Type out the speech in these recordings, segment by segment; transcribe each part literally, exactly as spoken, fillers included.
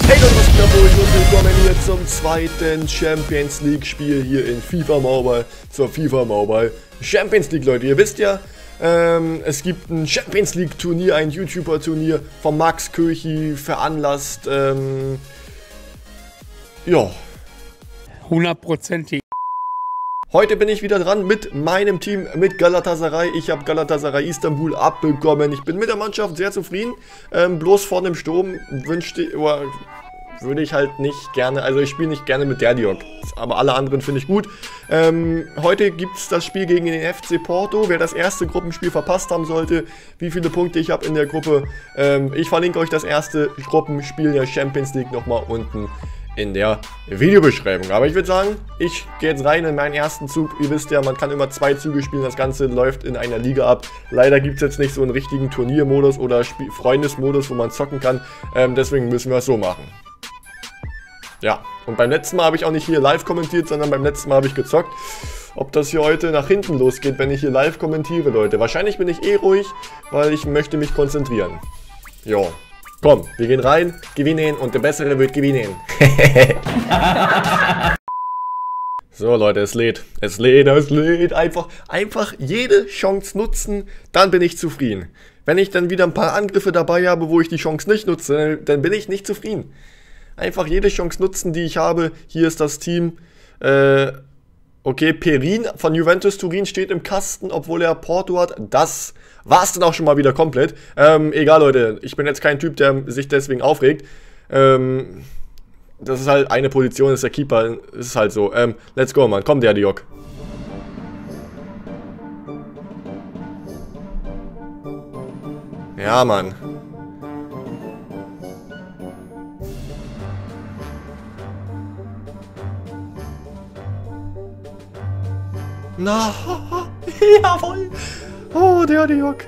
Hey Leute, was geht ab euch und willkommen hier zum zweiten Champions League Spiel hier in FIFA Mobile, zur FIFA Mobile Champions League, Leute. Ihr wisst ja, ähm, es gibt ein Champions League Turnier, ein YouTuber Turnier von Max Köchi veranlasst, ähm, ja. hundertprozentig. Heute bin ich wieder dran mit meinem Team, mit Galatasaray. Ich habe Galatasaray Istanbul abbekommen. Ich bin mit der Mannschaft sehr zufrieden. Ähm, bloß vor dem Sturm wünschte, oder würde ich halt nicht gerne, also ich spiele nicht gerne mit Derdiok. Aber alle anderen finde ich gut. Ähm, heute gibt es das Spiel gegen den F C Porto. Wer das erste Gruppenspiel verpasst haben sollte, wie viele Punkte ich habe in der Gruppe. Ähm, ich verlinke euch das erste Gruppenspiel der Champions League nochmal unten in der Videobeschreibung. Aber ich würde sagen, ich gehe jetzt rein in meinen ersten Zug. Ihr wisst ja, man kann immer zwei Züge spielen. Das Ganze läuft in einer Liga ab. Leider gibt es jetzt nicht so einen richtigen Turniermodus oder Spiel Freundesmodus, wo man zocken kann. Ähm, deswegen müssen wir es so machen. Ja, und beim letzten Mal habe ich auch nicht hier live kommentiert, sondern beim letzten Mal habe ich gezockt. Ob das hier heute nach hinten losgeht, wenn ich hier live kommentiere, Leute. Wahrscheinlich bin ich eh ruhig, weil ich möchte mich konzentrieren. Jo. Komm, wir gehen rein, gewinnen und der Bessere wird gewinnen. So Leute, es lädt, es lädt, es lädt. Einfach, einfach jede Chance nutzen, dann bin ich zufrieden. Wenn ich dann wieder ein paar Angriffe dabei habe, wo ich die Chance nicht nutze, dann bin ich nicht zufrieden. Einfach jede Chance nutzen, die ich habe. Hier ist das Team. Äh, okay, Perin von Juventus Turin steht im Kasten, obwohl er Porto hat. Das war's dann auch schon mal wieder komplett. Ähm, egal, Leute. Ich bin jetzt kein Typ, der sich deswegen aufregt. Ähm, das ist halt eine Position, ist der Keeper. Ist halt so. Ähm, let's go, Mann. Komm, Derdiok. Ja, Mann. Na, jawohl. Oh, der Derdiok.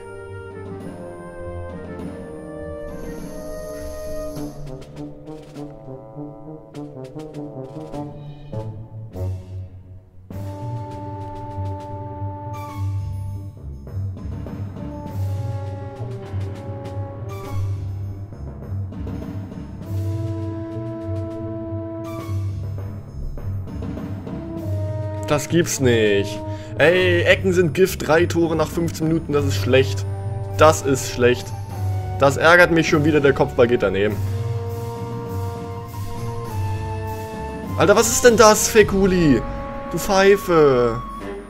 Das gibt's nicht. Ey, Ecken sind Gift, drei Tore nach fünfzehn Minuten, das ist schlecht. Das ist schlecht. Das ärgert mich schon wieder, der Kopfball geht daneben. Alter, was ist denn das, Fekuli? Du Pfeife.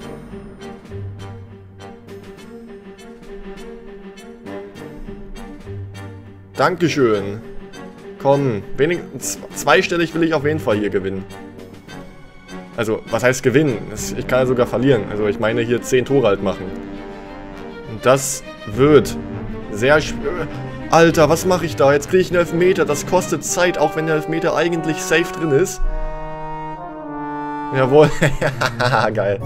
Dankeschön. Komm, wenigstens zweistellig will ich auf jeden Fall hier gewinnen. Also, was heißt gewinnen? Ich kann ja sogar verlieren. Also, ich meine hier zehn Tore halt machen. Und das wird sehr schwer. Alter, was mache ich da? Jetzt kriege ich einen Elfmeter. Das kostet Zeit, auch wenn der Elfmeter eigentlich safe drin ist. Jawohl. Geil.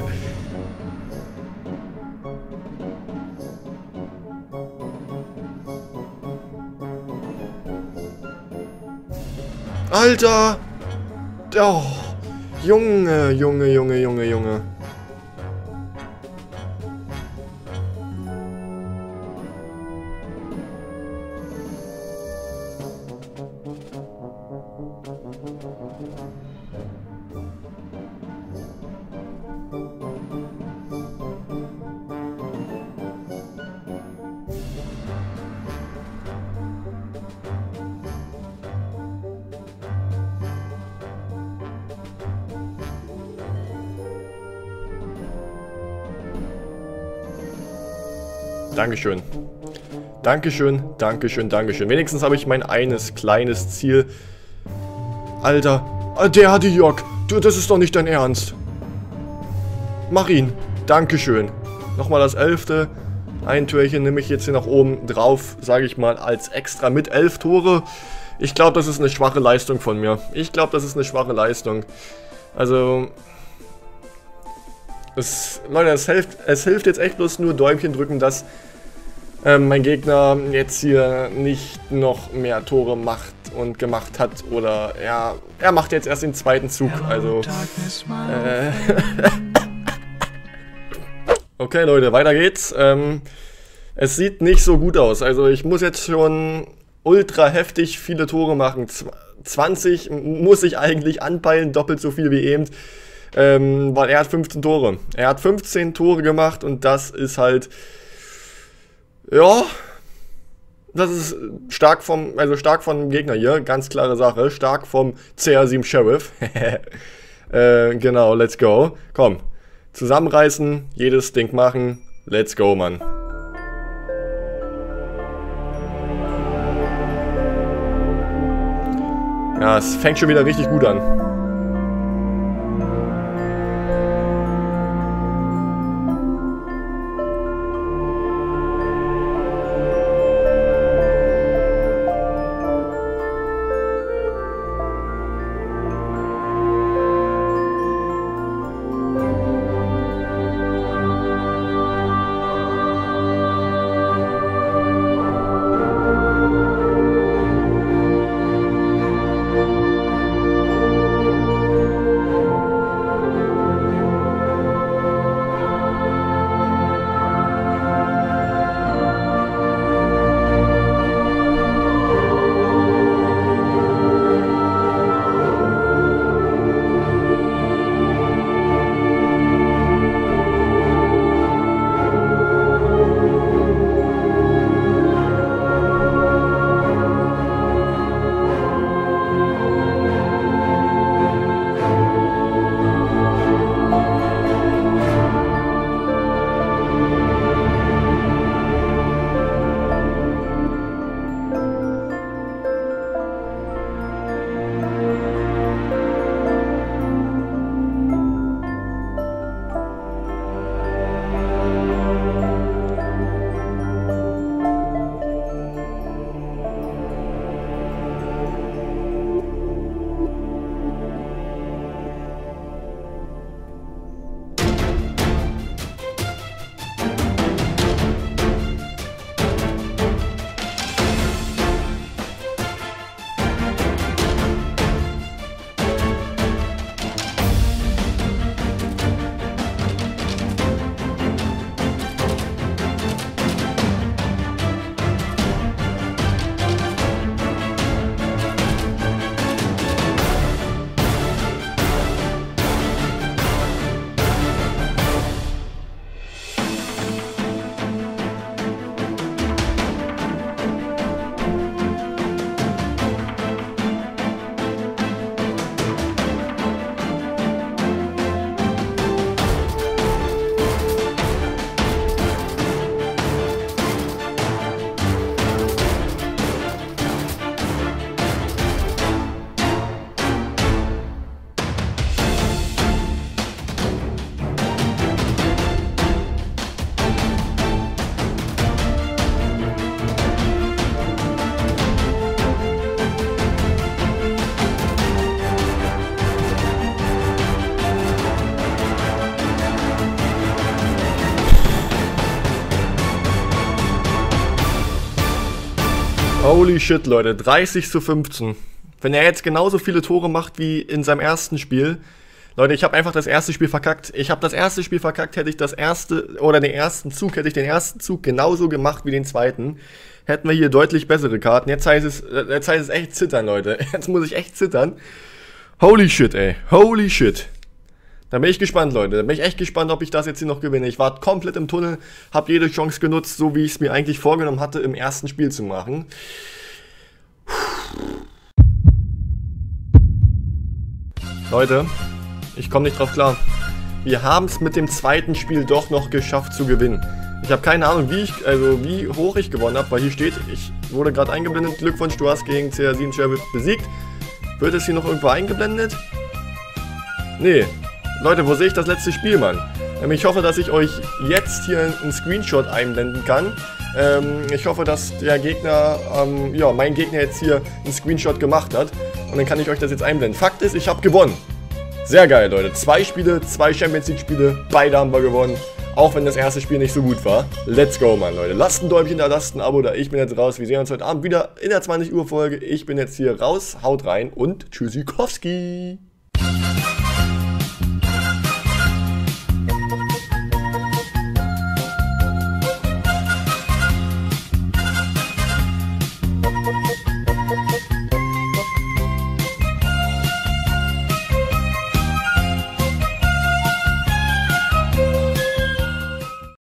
Alter! Oh. Junge, Junge, Junge, Junge, Junge. Dankeschön. Dankeschön, Dankeschön, Dankeschön. Wenigstens habe ich mein eines kleines Ziel. Alter, der hat die Jock. Du, das ist doch nicht dein Ernst. Mach ihn. Dankeschön. Nochmal das elfte. Ein Türchen nehme ich jetzt hier nach oben drauf, sage ich mal, als extra mit elf Tore. Ich glaube, das ist eine schwache Leistung von mir. Ich glaube, das ist eine schwache Leistung. Also... Es, Leute, es hilft, es hilft jetzt echt bloß nur Däumchen drücken, dass ähm, mein Gegner jetzt hier nicht noch mehr Tore macht und gemacht hat. Oder ja, er macht jetzt erst den zweiten Zug. Also äh, okay, Leute, weiter geht's. Ähm, es sieht nicht so gut aus. Also ich muss jetzt schon ultra heftig viele Tore machen. zwanzig muss ich eigentlich anpeilen, doppelt so viel wie eben. Ähm, weil er hat fünfzehn Tore. Er hat fünfzehn Tore gemacht und das ist halt, ja, das ist stark vom, also stark vom Gegner hier, ganz klare Sache, stark vom C R sieben Sheriff. äh, genau, let's go. Komm, zusammenreißen, jedes Ding machen, let's go, Mann. Ja, es fängt schon wieder richtig gut an. Holy shit, Leute, dreißig zu fünfzehn. Wenn er jetzt genauso viele Tore macht wie in seinem ersten Spiel. Leute, ich habe einfach das erste Spiel verkackt. Ich habe das erste Spiel verkackt, hätte ich das erste, oder den ersten Zug, hätte ich den ersten Zug genauso gemacht wie den zweiten. Hätten wir hier deutlich bessere Karten. Jetzt heißt es, jetzt heißt es echt zittern, Leute. Jetzt muss ich echt zittern. Holy shit, ey. Holy shit. Da bin ich gespannt, Leute. Da bin ich echt gespannt, ob ich das jetzt hier noch gewinne. Ich war komplett im Tunnel, habe jede Chance genutzt, so wie ich es mir eigentlich vorgenommen hatte, im ersten Spiel zu machen. Leute, ich komme nicht drauf klar. Wir haben es mit dem zweiten Spiel doch noch geschafft zu gewinnen. Ich habe keine Ahnung, wie ich, also wie hoch ich gewonnen habe, weil hier steht, ich wurde gerade eingeblendet. Glückwunsch, du hast gegen C R sieben Sheriff besiegt. Wird es hier noch irgendwo eingeblendet? Nee. Leute, wo sehe ich das letzte Spiel, Mann? Ähm, ich hoffe, dass ich euch jetzt hier einen Screenshot einblenden kann. Ähm, ich hoffe, dass der Gegner, ähm, ja, mein Gegner jetzt hier einen Screenshot gemacht hat. Und dann kann ich euch das jetzt einblenden. Fakt ist, ich habe gewonnen. Sehr geil, Leute. Zwei Spiele, zwei Champions League Spiele, beide haben wir gewonnen. Auch wenn das erste Spiel nicht so gut war. Let's go, Mann, Leute. Lasst ein Däumchen da, lasst ein Abo da. Ich bin jetzt raus. Wir sehen uns heute Abend wieder in der zwanzig Uhr Folge. Ich bin jetzt hier raus. Haut rein und Tschüssikowski.